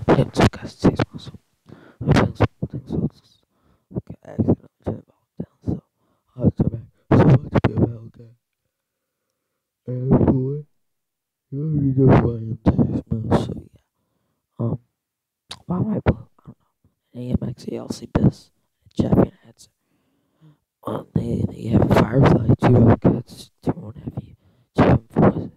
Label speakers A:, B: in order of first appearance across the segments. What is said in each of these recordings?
A: Temos a casa de 6 meses. Apenas muitas outras. O que é excellent general atenção. Também. So much people get. Boy, you need to find 6 months. So yeah. Why am I blue? I don't know. AMX ALC Biz. Champion heads. They have a Firefly, 2 Hellcats, 2 on Heavy, 2 M4s,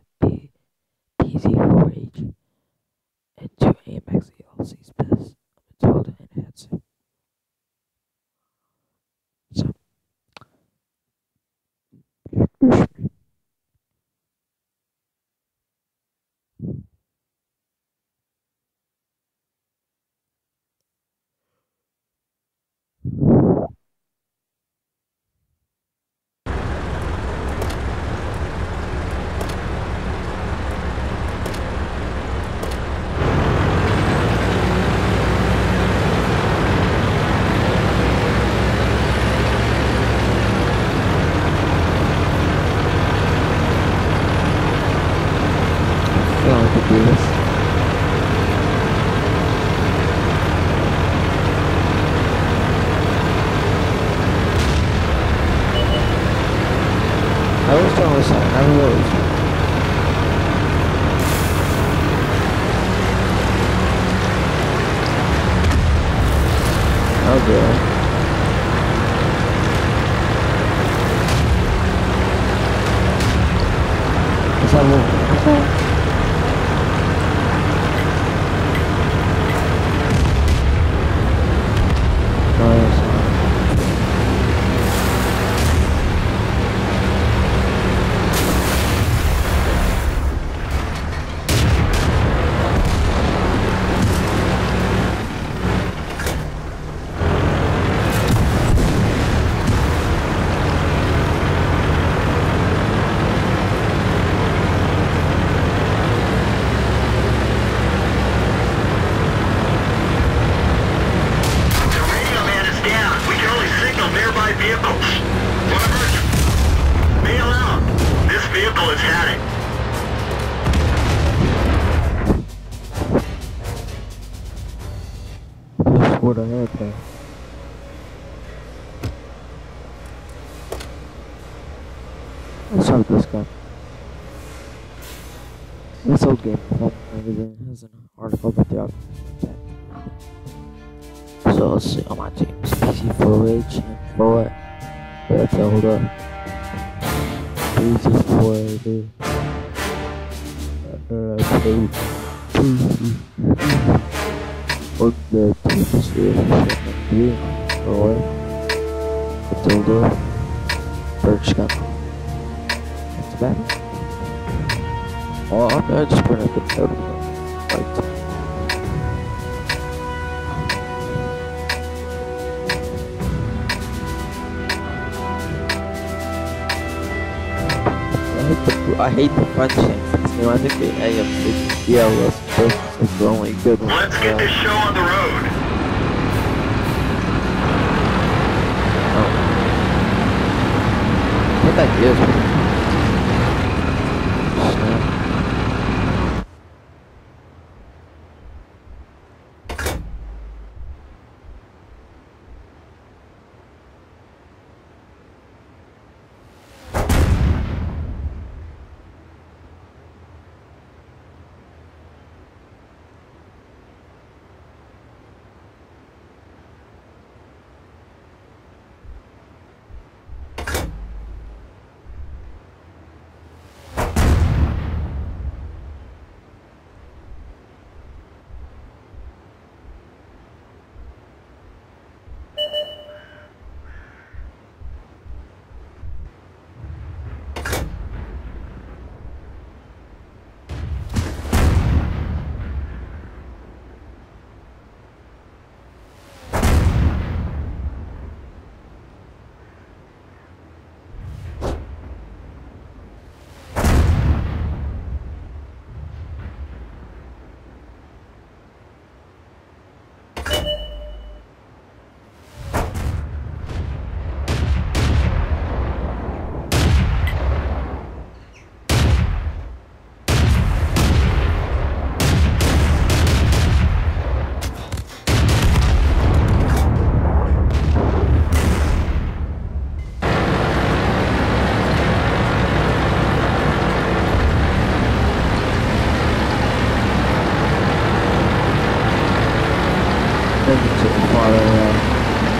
A: PZ4H, and 2 AMX ALC's Biz. Matilda and heads. So, I feel like I could do this. I was doing this, I never really. Oh, good. Is that what? Nice. That's what I heard there. Let's start this guy. This old game magazine has an article about the outcome. So let's see on my teams. PC4H and 4 Matilda. PC4AD. On the teams here, 3 4 Matilda. Bergschap. That's bad. Oh, I'm gonna just print a good note of them. Right. I hate the French thing. You know, I think the AMC DLS is the only good one.
B: Let's get this show on the road.
A: I think that is. think it's farther away.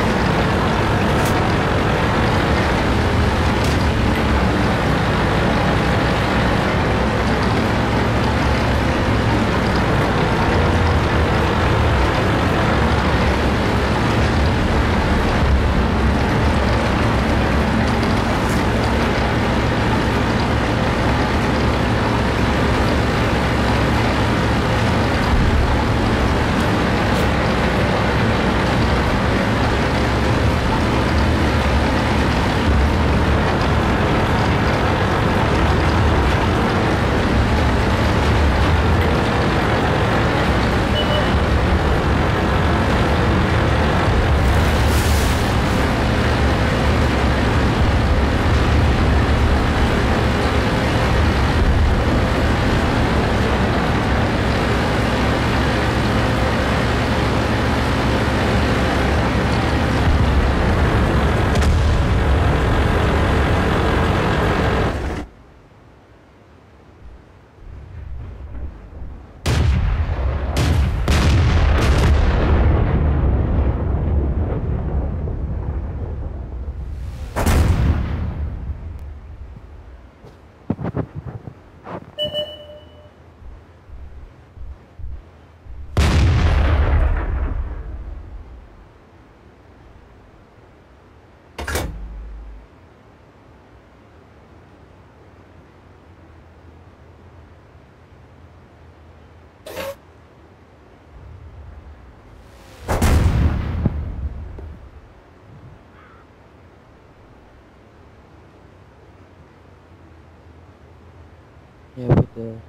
A: Yeah, we did.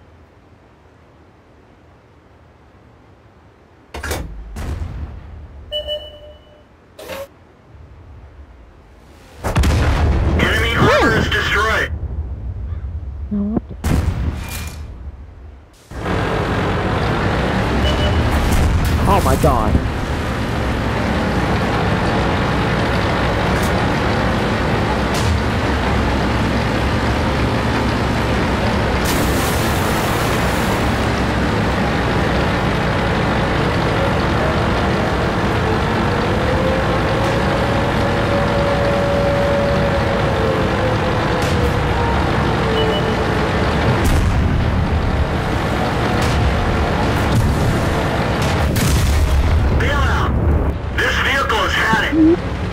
B: Enemy armor is destroyed.
A: No, I'm dead. Oh my god.
B: Bail out. This vehicle has had it.